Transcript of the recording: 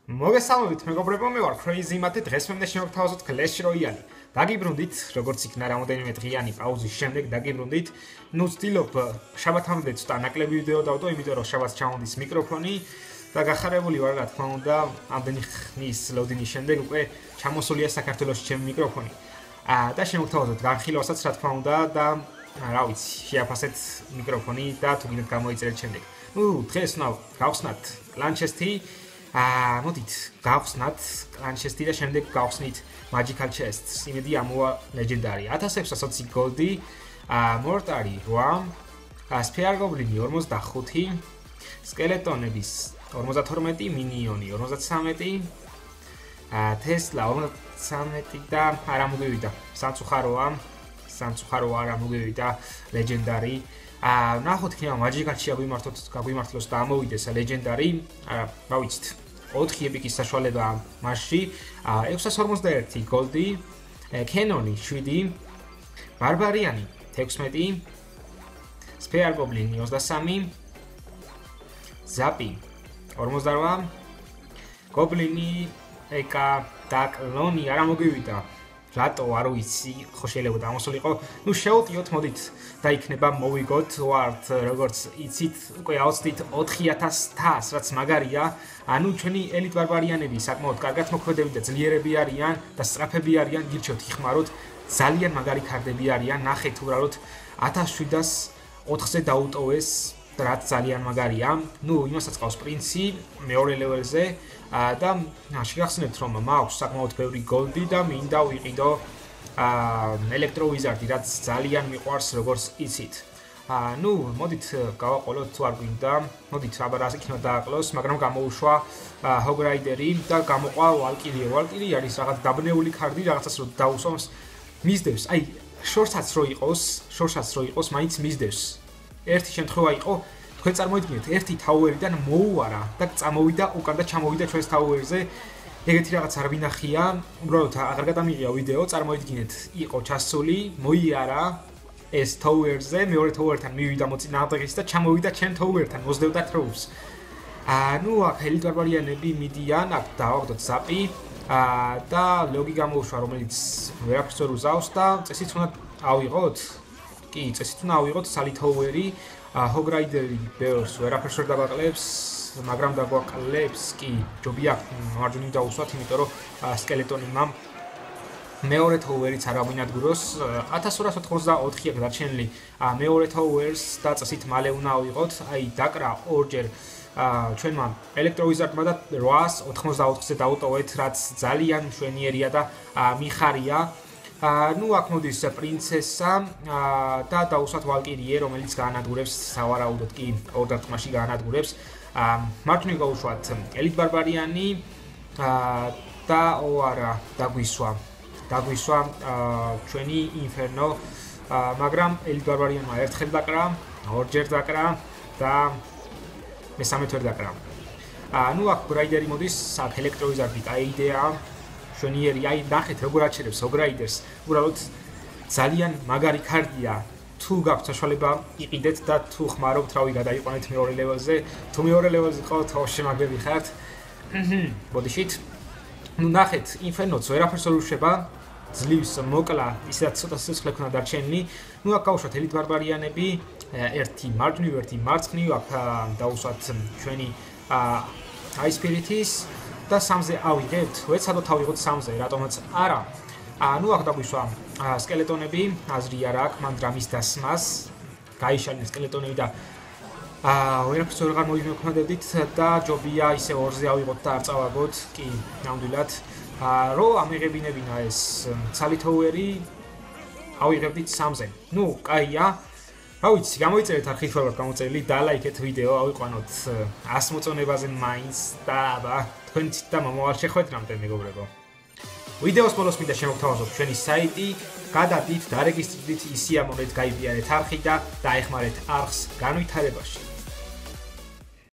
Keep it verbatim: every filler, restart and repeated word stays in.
მოგესალმებით მეგობრებო, მე ვარ Crazy Mate, დღეს მე შევთავაზოთ Clash Royale. დაგიბრუნდით, როგორც იქნა რამოდენიმე დღიანი პაუზის შემდეგ დაგიბრუნდით. ნუ ვცდილობ შაბათამდე ცოტა ნაკლები ვიდეო დავდო, იმიტომ რომ შაბათს ჩამოდის მიკროფონი და გახარებული ვარ, რა თქმა უნდა, ამდენი ხნის ლოდინის შემდეგ უკვე ჩამოსულია საქართველოში ჩემი მიკროფონი. აა და შევთავაზოთ განხილვასაც, რა თქმა უნდა და რა ვიცი, შეაფასეთ მიკროფონი და თუ გინდათ გამოიწერეთ შემდეგ. ნუ დღეს ვნავ გავხსნათ Lanchester. აა მოდით გავხსნათ Lanchester და შემდეგ გავხსნით Magical Chests. იმედი ამოვა ლეგენდარი. ათას ექვსასოცი გოლდი, აა მორტარი რვა, Spear Goblin ორმოცდახუთი, სკელეტონების ორმოცდათორმეტი, მინიონი ორმოცდათვრამეტი, აა Tesla ორმოცდათვრამეტი და არა მოგივიდა. სამწუხაროა, სამწუხაროა არა მოგივიდა ლეგენდარი. აა ნახოთ იქნება Magical-ში აგვიმართოთ, გაგვიმართლოს და ამოვიდეს ლეგენდარი. არა, რა ვიცით. ოთხი ეპიკის საშუალება მასში, ექვსას ორმოცდაერთი გოლდი, Cannon შვიდი, Barbarian თექვსმეტი, Spear Goblin ოცდასამი, Zapi ორმოცდარვა, Goblin ეკა და კლონი არა მოგივიდა. რატო არ ვიცი, ხო შეიძლება დამოსულიყო. ნუ შევუტიოთ, მოდით და იქნება მოვიგოთ ვართ, როგორც იცით, უკვე ავწდით ოთხი ათას თას, რაც მაგარია. ანუ ჩვენი ელიტ ბარბარიანები საკმაოდ კარგად მოქმედები და ძლიერები არიან და სწრაფები არიან, გირჩევთ იხმაროთ. ძალიან მაგარი კარდები არიან. ნახეთ უბრალოდ ათას შვიდას ოთხზე დაუტოვეს, რაც ძალიან მაგარია. ნუ იმასაც ყავს პრინცი მეორე ლეველზე. და შეგახსენებთ რომ მაქვს საკმაოდ ბევრი გოლდი და მინდა ვიყიდო ელექტრო ვიზარდი, რაც ძალიან მიყვარს, როგორც იცით. ნუ მოდით გავაყოლოთ თუ არ გვინდა, მოდით აბა რას იქნება დააყლოს, მაგრამ გამოუშვა ჰოგრაიდერი და გამოყვა ვალკირია. ვალკირია არის რაღაც დაბნეული კარდი, რაღაცას რო დაუსვამს, მისდევს. აი, შორსაც რო იყოს, შორსაც რო იყოს, მაინც მისდევს. ერთი შემთხვევა იყო თქვენ წარმოიდგინეთ, ერთი თაუერიდან მოუარა და წამოვიდა უკან და ჩამოვიდა ჩვენს თაუერზე. ეგეთი რაღაც არ ვინახია, უბრალოდ აღარ გადამიღია ვიდეო, წარმოიდგინეთ, იყო ჩასული, მოიარა ეს თაუერზე, მეორე თაუერთან მივიდა მოწინააღმდეგეს და ჩამოვიდა ჩემ თაუერთან, მოსდევდა თროუს. აა ნუ აქ ელიტ ბარბარიანები მიდიან, აქ დავაგდოთ Zapi და ლოგი გამოუშვა, რომელიც ვერაფერს ვერ უზავს და წესით უნდა ავიღოთ. კი, წესით უნდა ავიღოთ სალითაუერი. ჰოგრაიდერი ბევრს ვერაფერს ვერ დაბაკლებს, მაგრამ დაგვაკლებს კი ჯობია მარჯვნივ დაუსვათ, იმიტომ რომ სკელეტონმა მეორე თაუერიც არ ავინადგუროს. ათას ორას ოთხმოცდაოთხია გადარჩენილი მეორე თაუერს და წესით მალე უნდა ავიღოთ. აი დაკრა ორჯერ ჩვენმა ელექტროვიზარდმა და რვას ოთხმოცდაოთხზე დაუტოვეთ, რაც ძალიან მშვენიერია და მიხარია. ნუ აქ მოდის პრინცესა და დაუსვათ ვალკირიე, რომელიც გაანადგურებს სავარაუდოდ კი ორ დარტყმაში გაანადგურებს. მარჯვნივ გაუშვათ ელიტ ბარბარიანი და ოარა დაგვისვა. დაგვისვა ჩვენი ინფერნო, მაგრამ ელიტ ბარბარიანმა ერთხელ დაკრა, ორჯერ დაკრა და მესამე თვე დაკრა. ნუ აქ გრაიდერი მოდის, აქ ელექტროვიზარდი დაიდეა. შვენიერი, აი ნახეთ როგორ აჩერებს ჰოგრაიდერს. უბრალოდ ძალიან მაგარი კარდია. თუ გაქვთ საშუალება იყიდეთ და თუ ხმარობთ, რავი, გადაიყვანეთ მეორე ლეველზე. თუ მეორე ლეველზე ყავთ, ოშე მაგები ხართ. ბოდიშით. ნუ ნახეთ, ინფერნოც ვერაფერს ვერ უშვება. ძლივს მოკლა, ისედაც ცოტა სიცხლე ქნა დარჩენილი. ნუ აქ გავუშვათ ელიტ ბარბარიანები, ერთი მარჯვნივ, ერთი მარცხნივ, აქ დაუსვათ ჩვენი აი სპირიტის და სამზე ავიღებთ, ვეცადოთ ავიღოთ სამზე, რატომაც არა. ნუ აქ დაგვისვა სკელეტონები, აზრი არ აქვს, მან დრამის დასმას, გაიშალნენ სკელეტონები და ვერაფერს ვერ გამოვიმოქმედებდით და ჯობია ისე ორზე ავიღოთ და არ წავაგოთ, კი, ნამდვილად. რო ამიღებინებინა ეს სალითაუერი, ავიღებდით სამზე. ნუ, კაია. რა ვიცი, გამოიწერეთ არხით ვარ გამოწერილი და ლაიქეთ ვიდეო, ავიყვანოთ ას მოწონებაზე მაინც და აბა თქვენც და მომავალ შეხვედრამდე მეგობრებო. ვიდეოს ბოლოს მინდა შემოგთავაზოთ ჩვენი საიტი, გადადით, დარეგისტრირდით, ისიამოვნეთ, გაიბიარეთ არხი და დაეხმარეთ არხს განვითარებაში.